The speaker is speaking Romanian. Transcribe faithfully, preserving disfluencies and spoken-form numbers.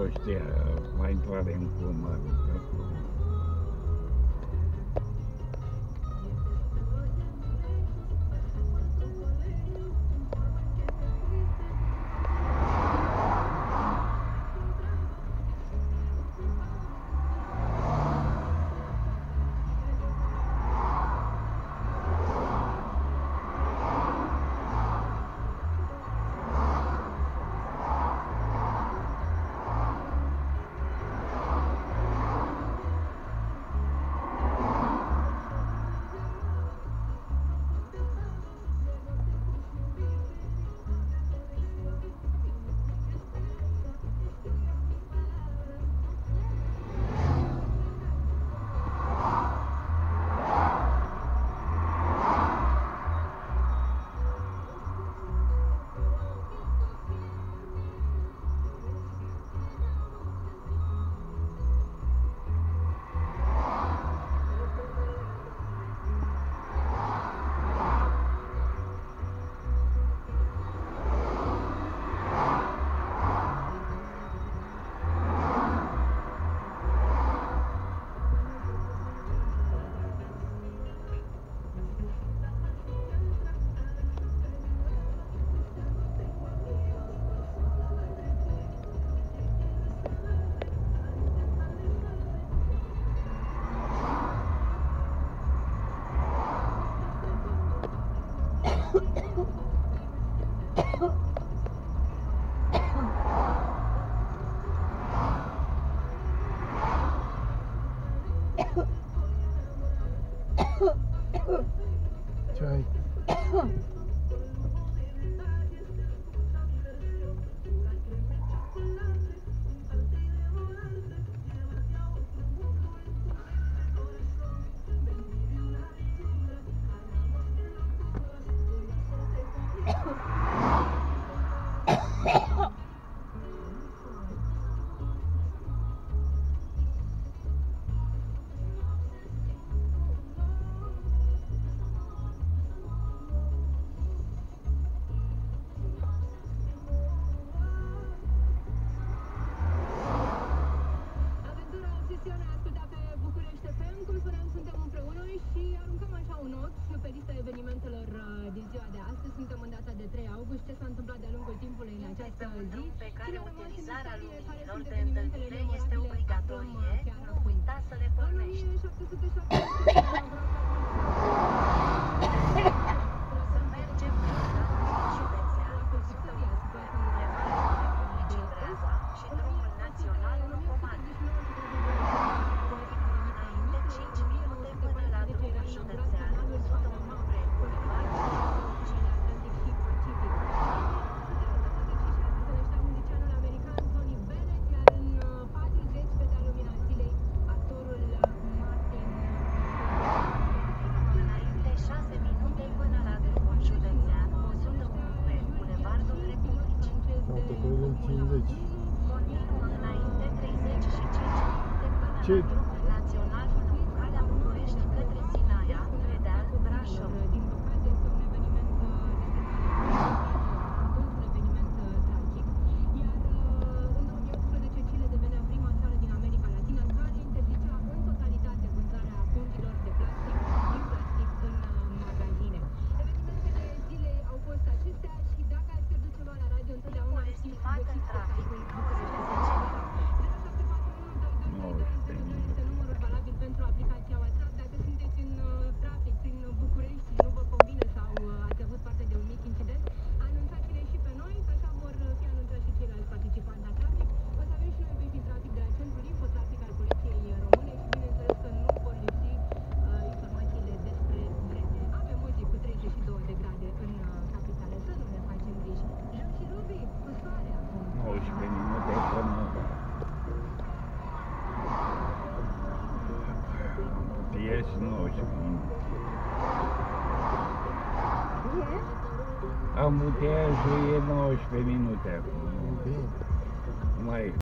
ăștia mai intrare în curmă. Ce ai? Din ziua de astăzi, suntem în data de trei august. Ce s-a întâmplat de-a lungul timpului în această zi? Pe care utilizarea luminilor de încălzire este obligatorie, nu uita să le pornești. Să mergem pe drumul județean, Bulevardul Republicii Dreaza și drumul național Recomand. Pornim înainte cinci minute până la drumul județean, Bulevardul cincizeci. Continuă înainte treizeci și cinci minute până Ce? la drumul național Calea București către Sinaia, Predeal, Brașov. Din păcate, este un eveniment un eveniment tragic, iar în două mii optsprezece Chile devenea prima țară din America Latină care interzicea în totalitate vânzarea pungilor de plastic din plastic în magazine. Evenimentele zilei au fost acestea și dacă ați pierdut ceva la radio, întotdeauna Estimat în trafic, este numărul valabil pentru aplicația WhatsApp. Dacă sunteți în trafic prin București și nu vă convine sau ați avut parte de un mic incident, anunțați-ne și pe noi, că așa vor fi anunțați și ceilalți participanți la trafic. O să avem și noi briefing trafic de la Centrul Infotrafic al Poliției Române și bineînțeles că nu vor lipsi uh, informațiile despre vreme. Avem o zi cu treizeci și două de grade în uh, capitală, să nu ne facem griji. Jăm și Rubi, cu soare acum. nouăsprezece minute până ești nouăsprezece minute. Ambuteajul e nouăsprezece minute acum. Mai